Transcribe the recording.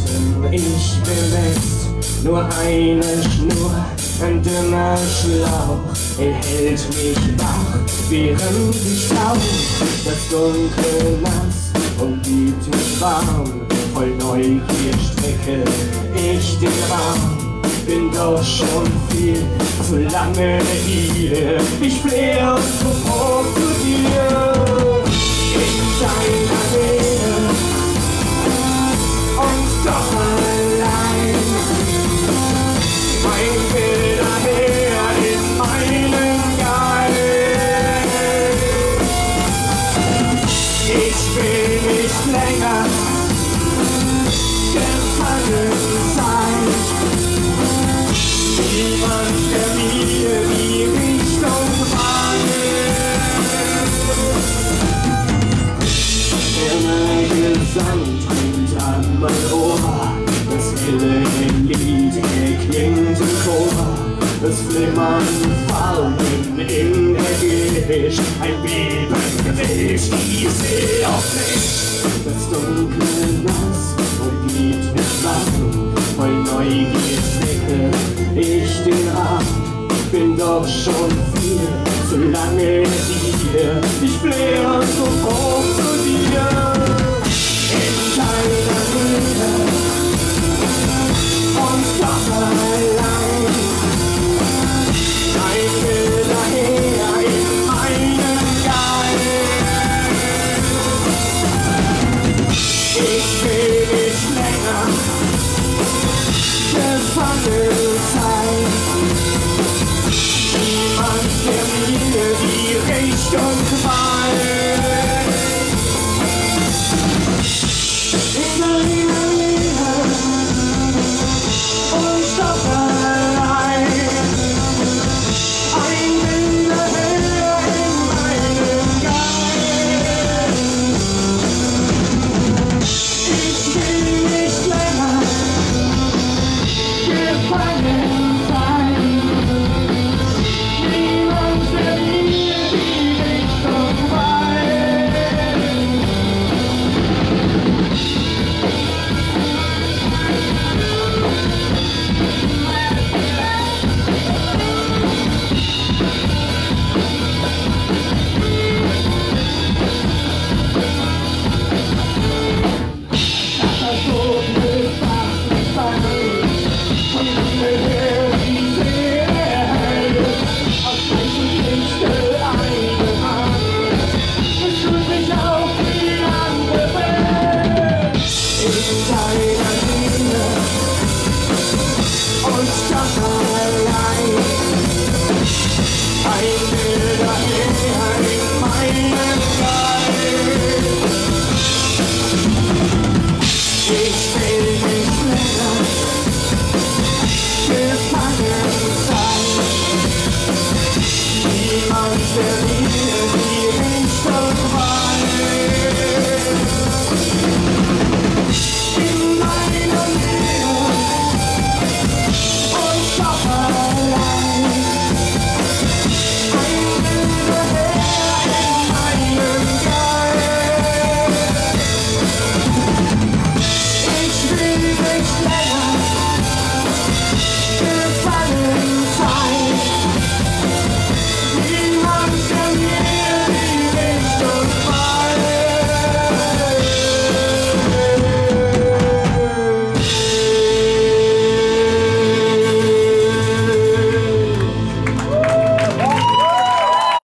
Ich will jetzt nur eine Schnur, ein dünner Schlauch, er hält mich wach, während ich tauch, das Dunkel nass und gibt mich warm. Voll Neugier strecke ich den Arm, bin doch schon viel zu lange hier. Ich flehe und so froh zu dir, in deiner Nähe und doch allein. Mein wilder Herr in meinem Geist. Ich will nicht länger gefangen sein. Niemand, der mir die Richtung weist. Der Gesang trinkt an mein Ohr, das helle Lied erklingt im Chor. Das Flimmern Farben in der Gischt, ein Beben gewählt, ich seh auf mich. Das Dunkle nass und gibt mich wach, voll Neugier strecke ich den Arm. Bin doch schon viel zu lange hier, ich flehe so froh zu dir, in deiner Nähe und doch allein. Ein wilder Herr in meinem Geist. Ich will nicht länger gefangen sein. Niemand, der mir die Richtung weist. In deiner Nähe und doch allein.